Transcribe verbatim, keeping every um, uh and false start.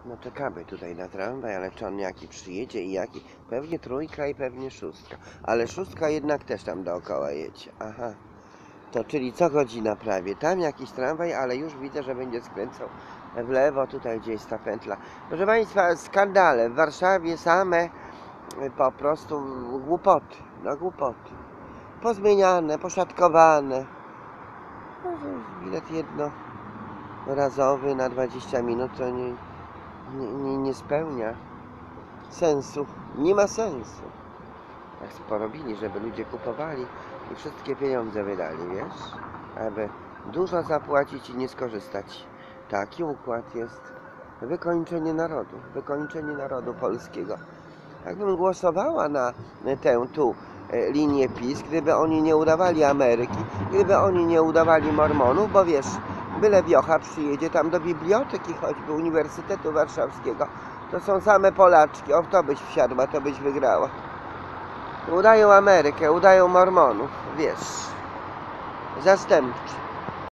No czekamy tutaj na tramwaj, ale czy on jaki przyjedzie i jaki? Pewnie trójka i pewnie szóstka. Ale szóstka jednak też tam dookoła jedzie. Aha. To czyli co godzina prawie. Tam jakiś tramwaj, ale już widzę, że będzie skręcał w lewo. Tutaj gdzie jest ta pętla. Proszę Państwa, skandale. W Warszawie same po prostu głupoty. No głupoty. Pozmieniane, poszatkowane. No, bilet jednorazowy na dwadzieścia minut to nie... Nie, nie, nie spełnia sensu, nie ma sensu. Tak porobili, żeby ludzie kupowali i wszystkie pieniądze wydali, wiesz? Aby dużo zapłacić i nie skorzystać. Taki układ jest. Wykończenie narodu, wykończenie narodu polskiego. Jakbym głosowała na tę tu linię PiS, gdyby oni nie udawali Ameryki, gdyby oni nie udawali Mormonów, bo wiesz, byle wiocha przyjedzie tam do biblioteki choćby Uniwersytetu Warszawskiego, to są same Polaczki, o to byś wsiadła, to byś wygrała. Udają Amerykę, udają Mormonów, wiesz, zastępczy.